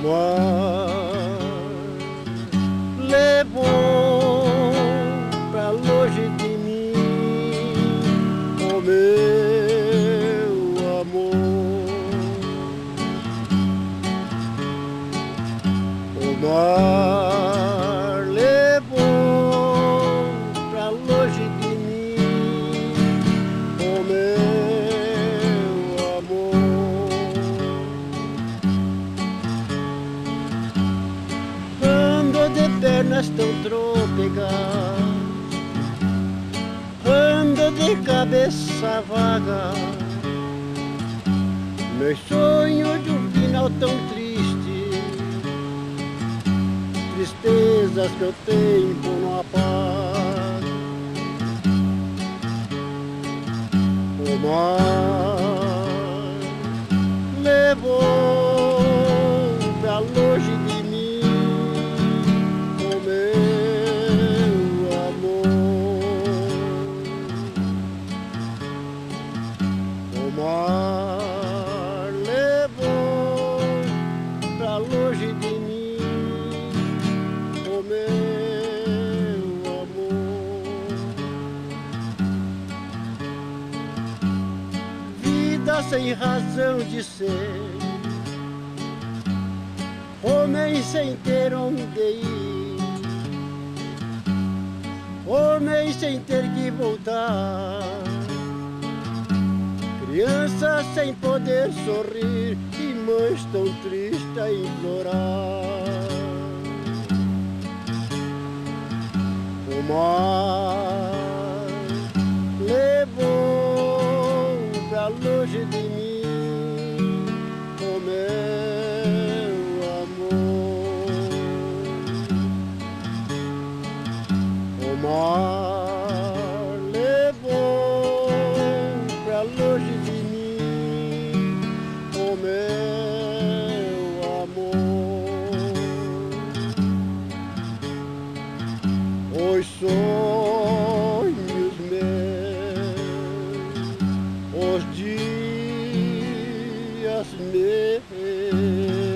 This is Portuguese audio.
mar levou pra longe de mim o meu amor. O mar levou pra longe de mim o meu amor. Ando de pernas tão trôpegas, ando de cabeça vaga, meus sonhos de um final tão triste, tristezas que eu tempo não apago. O mar levou pra longe de mim o meu amor. O mar levou pra longe de mim o meu amor. Vida sem razão de ser, homem sem ter onde ir, homem sem ter que voltar, criança sem poder sorrir e mães tão tristes a implorar. O mar levou pra longe de mim o meu amor. O mar levou pra longe de mim o meu amor. Os sonhos meus, os dias meus,